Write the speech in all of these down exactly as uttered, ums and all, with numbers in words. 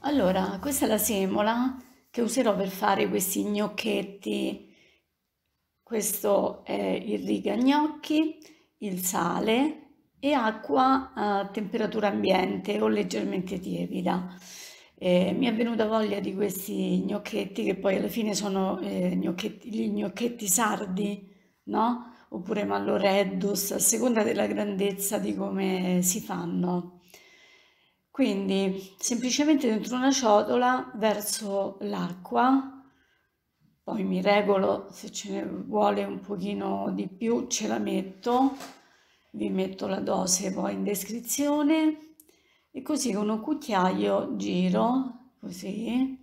Allora, questa è la semola che userò per fare questi gnocchetti. Questo è il riga gnocchi, il sale e acqua a temperatura ambiente o leggermente tiepida. Eh, mi è venuta voglia di questi gnocchetti che poi alla fine sono eh, gnocchetti, gli gnocchetti sardi, no? Oppure malloreddus, a seconda della grandezza di come si fanno. Quindi semplicemente dentro una ciotola verso l'acqua, poi mi regolo, se ce ne vuole un pochino di più ce la metto, vi metto la dose poi in descrizione e così con un cucchiaio giro, così,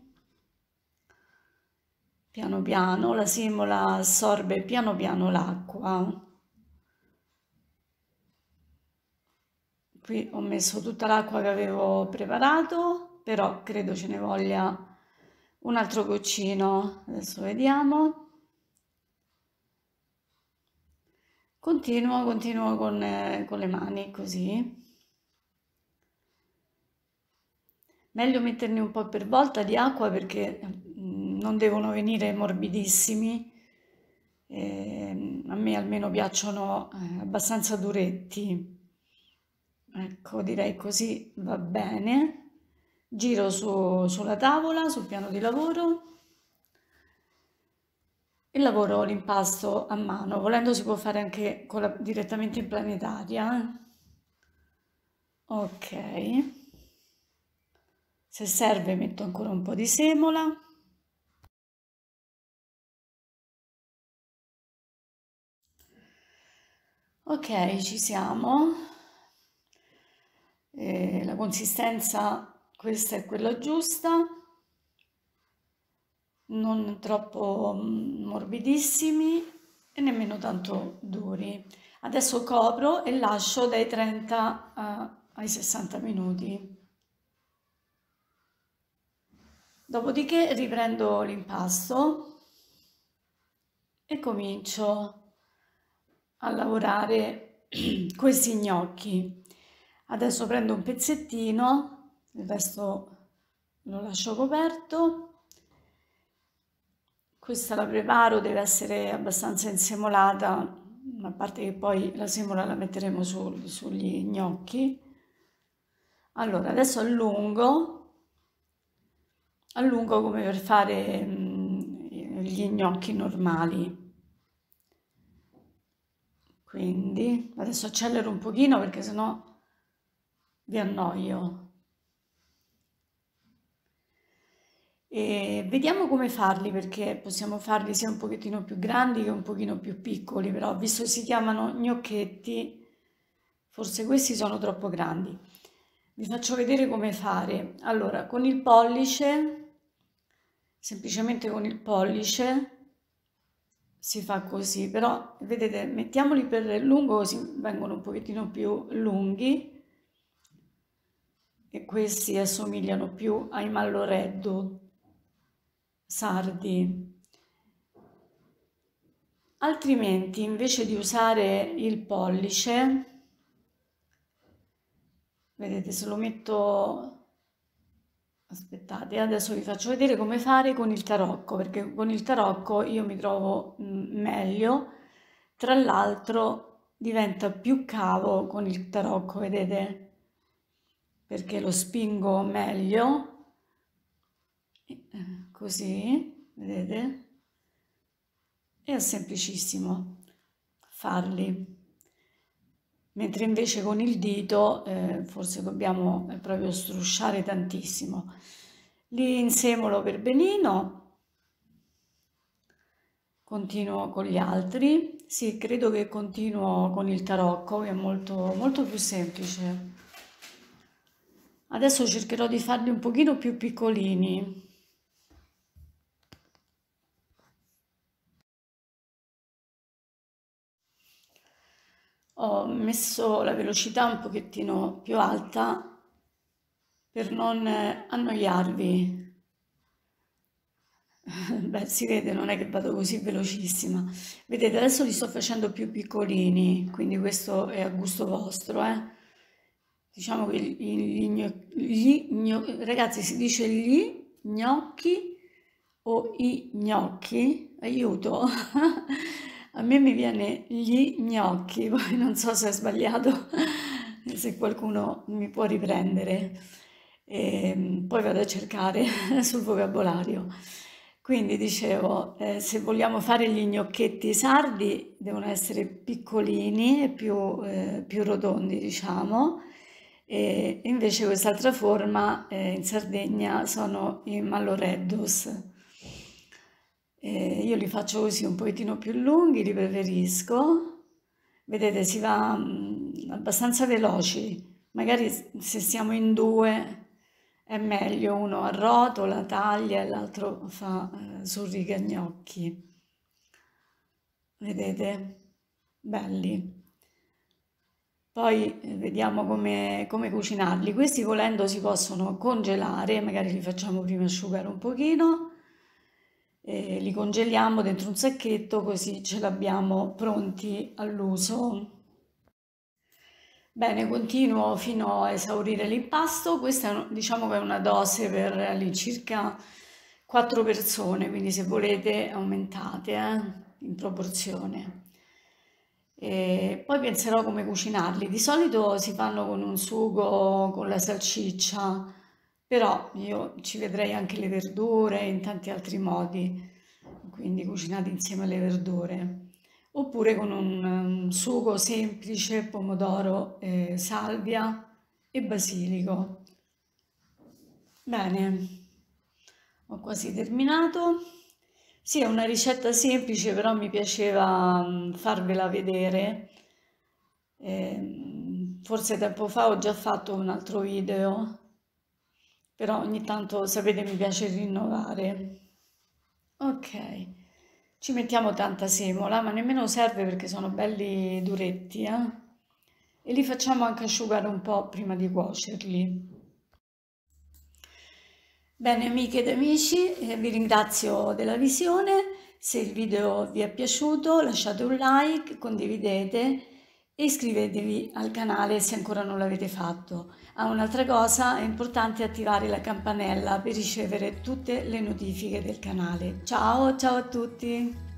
piano piano, la semola assorbe piano piano l'acqua. Qui ho messo tutta l'acqua che avevo preparato, però credo ce ne voglia un altro goccino. Adesso vediamo. Continuo, continuo con, eh, con le mani così. Meglio metterne un po' per volta di acqua perché mm, non devono venire morbidissimi. Eh, a me almeno piacciono eh, abbastanza duretti. Ecco, direi così va bene. Giro su- sulla tavola, sul piano di lavoro e lavoro l'impasto a mano. Volendo si può fare anche con la- direttamente in planetaria. eh. Ok. Se serve metto ancora un po' di semola. Ok, ci siamo. Eh, la consistenza, questa è quella giusta, non troppo mm, morbidissimi e nemmeno tanto duri. Adesso copro e lascio dai trenta a- ai sessanta minuti. Dopodiché riprendo l'impasto e comincio a lavorare questi gnocchi. Adesso prendo un pezzettino, il resto lo lascio coperto. Questa la preparo, deve essere abbastanza insemolata, a parte che poi la semola la metteremo su- sugli gnocchi. Allora, adesso allungo, allungo come per fare mm, gli gnocchi normali. Quindi adesso accelero un pochino perché sennò vi annoio. E vediamo come farli perché possiamo farli sia un pochettino più grandi che un pochino più piccoli, però visto che si chiamano gnocchetti, forse questi sono troppo grandi. Vi faccio vedere come fare. Allora, con il pollice, semplicemente con il pollice si fa così, però vedete, mettiamoli per lungo così vengono un pochettino più lunghi e questi assomigliano più ai malloreddu sardi. Altrimenti, invece di usare il pollice, vedete, se lo metto, aspettate, adesso vi faccio vedere come fare con il tarocco, perché con il tarocco io mi trovo mm, meglio. Tra l'altro diventa più cavo con il tarocco, vedete? Perché lo spingo meglio, eh, così, vedete? E è semplicissimo farli. Mentre invece con il dito eh, forse dobbiamo eh, proprio strusciare tantissimo. Li insemolo per benino, continuo con gli altri. Sì, credo che continuo con il tarocco, che è molto, molto più semplice. Adesso cercherò di farli un pochino più piccolini. Ho messo la velocità un pochettino più alta per non eh, annoiarvi. Beh, si vede, non è che vado così velocissima. Vedete, adesso li sto facendo più piccolini, quindi questo è a gusto vostro, eh? diciamo che gli, gno- gli gno- ragazzi, si dice gli gnocchi o i gnocchi? Aiuto! A me mi viene gli gnocchi, poi non so se è sbagliato, se qualcuno mi può riprendere. E poi vado a cercare sul vocabolario. Quindi dicevo, eh, se vogliamo fare gli gnocchetti sardi devono essere piccolini e più, eh, più rotondi, diciamo. E invece quest'altra forma eh, in Sardegna sono i malloreddos. Eh, io li faccio così un pochettino più lunghi, li preferisco. Vedete, si va mm, abbastanza veloci. Magari s- se siamo in due è meglio, uno arrotola, taglia e l'altro fa eh, sul rigagnocchi. Vedete? Belli. Poi eh, vediamo come, come cucinarli. Questi volendo si possono congelare, magari li facciamo prima asciugare un pochino, e li congeliamo dentro un sacchetto così ce l'abbiamo pronti all'uso. Bene, continuo fino a esaurire l'impasto. Questa è, diciamo che è una dose per all'incirca quattro persone, quindi se volete aumentate eh, in proporzione. E poi penserò come cucinarli. Di solito si fanno con un sugo con la salsiccia, però io ci vedrei anche le verdure in tanti altri modi, quindi cucinati insieme alle verdure. Oppure con un, um, sugo semplice, pomodoro, eh, salvia e basilico. Bene, ho quasi terminato. Sì, è una ricetta semplice, però mi piaceva mm, farvela vedere. Ehm, forse tempo fa ho già fatto un altro video, però ogni tanto, sapete, mi piace rinnovare. Ok, ci mettiamo tanta semola, ma nemmeno serve perché sono belli duretti, eh? E li facciamo anche asciugare un po' prima di cuocerli. Bene, amiche ed amici, eh, vi ringrazio della visione. Se il video vi è piaciuto, lasciate un like, condividete e iscrivetevi al canale se ancora non l'avete fatto. Ah, un'altra cosa, è importante attivare la campanella per ricevere tutte le notifiche del canale. Ciao, ciao a tutti!